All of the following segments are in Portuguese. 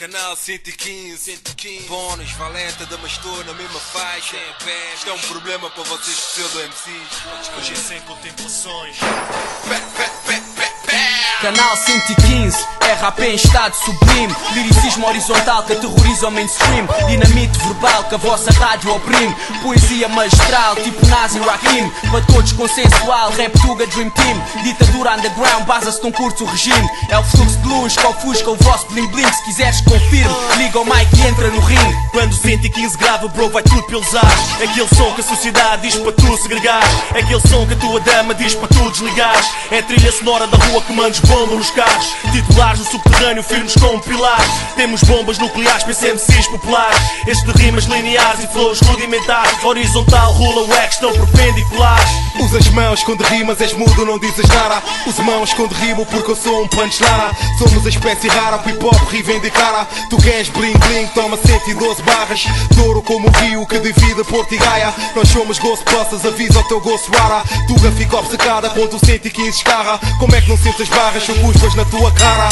Canal 115, Bônus, Valeta, Damastor na mesma faixa. Isto é um problema para vocês pseudo-MCs. Hoje é sem contemplações. Canal 115, é rap em estado sublime. Liricismo horizontal que aterroriza o mainstream. Dinamite verbal que a vossa rádio oprime. Poesia magistral tipo Nazi Rakim. Para todos consensual, rap Tuga Dream Team. Ditadura underground, basa-se num curto regime. É o fluxo de luz que ofusca o vosso bling bling. Se quiseres confirme, liga o mic e entra no ringue. Quando 115 grava, bro, vai tudo pelos ares. É aquele som que a sociedade diz para tu segregares. É aquele som que a tua dama diz para tu desligares. É a trilha sonora da rua que mandes bomba nos carros. Titulares no subterrâneo, firmes como pilares. Temos bombas nucleares, PCMCs populares. Este de rimas lineares e flows rudimentares. Horizontal, rula, wax, estão perpendiculares. Usa as mãos quando rimas, és mudo, não dizes nada. Usa mãos quando rimo porque eu sou um punchlara. Somos a espécie rara, o hip hop reivindicara. Tu queres bling bling, toma 112 barras. Douro como o rio que divide Porto e Gaia. Nós somos Ghostbusters, avisa o teu Ghostwara. Tuga fica obcecada quando o 115 escarra. Como é que não sentes as barras, são cuspas na tua cara?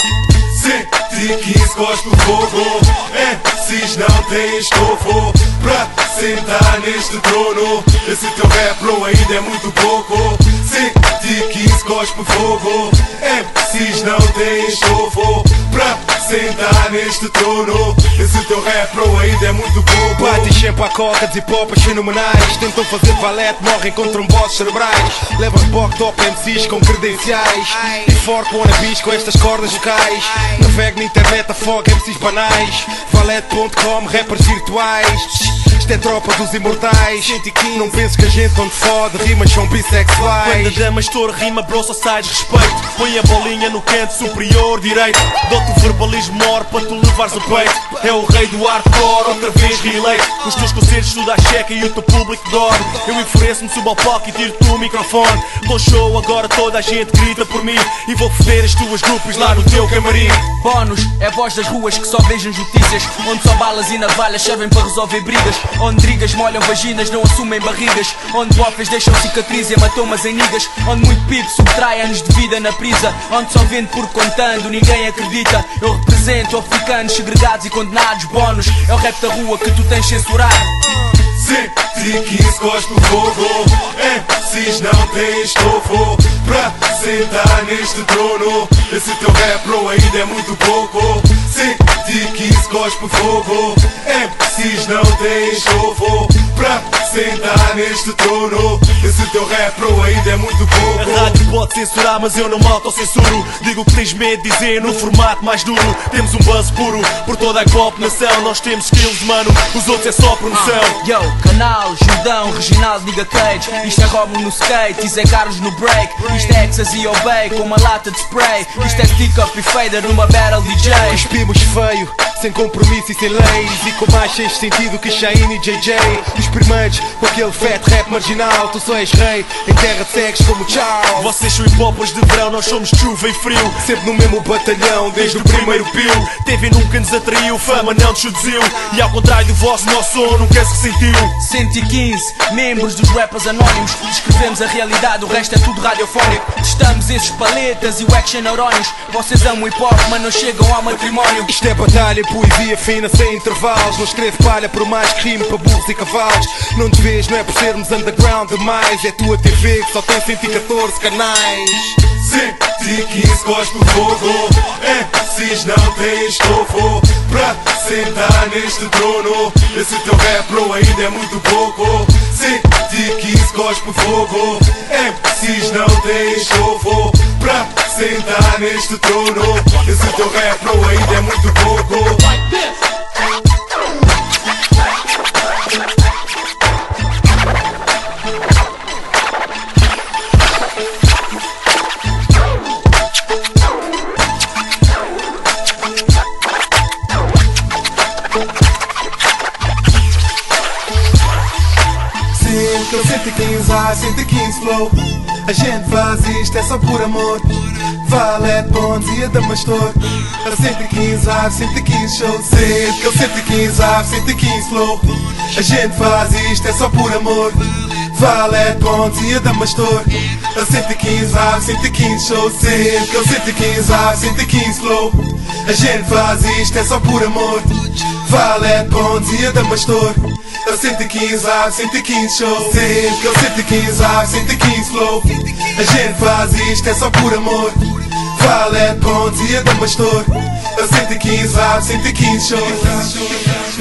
115 cospe o fogo. MCs não têm estofo pra sentar neste trono. Esse teu rap bro ainda é muito pouco. 115 cospe o fogo. MCs não têm estofo pra sentar neste trono. Esse teu rap bro ainda é muito pouco. Bates sempre à coca de hip-hopas fenomenais. Tentam fazer valete, morrem com tromboses cerebrais. Levam reboque top MCs com credenciais. E forte wannabes com estas cordas vocais. Navego na internet, afoga MCs banais. Valete.com, rappers virtuais. Isto é tropa dos imortais. Não penso que a gente onde fode, rimas são bissexuais. Quando a Damastor rima, bro, só sais respeito. Põe a bolinha no canto superior direito. Dou-te o verbalismo maior para tu levares o peito. É o rei do hardcore, outra vez reeleito. Os teus concertos tudo à checa e o teu público dorme. Eu enfureço-me, subo ao palco e tiro-te o microfone. Dou show, agora toda a gente grita por mim. E vou foder as tuas grupos lá no teu camarim. Bônus, é a voz das ruas que só vejam notícias. Onde só balas e navalhas servem para resolver brigas. Onde brigas molham vaginas, não assumem barrigas. Onde bofas deixam cicatriz e hematomas em nigas. Onde muito pipo subtrai anos de vida na prisa. Onde só vende por contando, ninguém acredita. Eu represento africanos segregados e condenados. Bônus, é o rap da rua que tu tens censurado. 115 cospe o fogo. MCs não têm estofo pra sentar neste trono. Esse teu rap bro ainda é muito pouco. 115 cospe o fogo. MCs não têm estofo pra sentar neste trono. Esse teu rap bro ainda é muito pouco. A rádio pode censurar, mas eu não me autocensuro. Digo o que tens medo de dizer no formato mais duro. Temos um buzz puro por toda a hip-hop nação. Nós temos skills, mano, os outros é só promoção. Yo, Canal, Jordão, Reginaldo, Niga Cage. Isto é Romo no skate, Zé Carlos no break. Isto é Exas e Obey com uma lata de spray. Isto é stick-up e fader numa battle DJ. Cuspimos feio, sem compromisso e sem leis. E com mais sem sentido que Shine e JJ. Os primeiros com aquele fat rap marginal. Tu só és rei, em terra de cegs como Charles. Vocês são hip-hoppers de verão, nós somos chuva e frio. Sempre no mesmo batalhão, desde o primeiro pio. TV nunca nos atraiu, fama não nos seduziu. E ao contrário do vosso, nosso som nunca se ressentiu. 115, membros dos rappers anónimos. Descrevemos a realidade, o resto é tudo radiofónico. Testamos esses paletas e o action neurónios. Vocês amam hip hop, mas não chegam ao matrimónio. Isto é batalha, poesia fina, sem intervalos. Não escrevo palha por mais que rime para burros e cavalos. Não te vês, não é por sermos underground demais. É tua TV que só tem 114 canais. 115 cospe o fogo. MCs não têm estofo pra sentar neste trono. Esse teu rap bro ainda é muito pouco. 115 cospe o fogo. MCs não têm estofo pra sentar neste trono. Esse teu rap bro ainda é muito pouco. Com 115 ar, 115 flow. A gente faz isto, é só por amor. Valete, Bônus e a Damastor. A 115 ar, 115 show. Com 115 ar, 115 flow. A gente faz isto, é só por amor. Valete, bom dia da Mastor. Eu 115 vibes, 115 shows sempre. Eu 115 vibes, 115 flow. A gente faz isto, é só por amor. Valete, bom dia da Mastor. Eu 115 vibes, 115 shows sempre. Eu 115 vibes, 115 flow. A gente faz isto, é só por amor. Valete, bom dia da Mastor. Eu 115 vibes, 115 shows.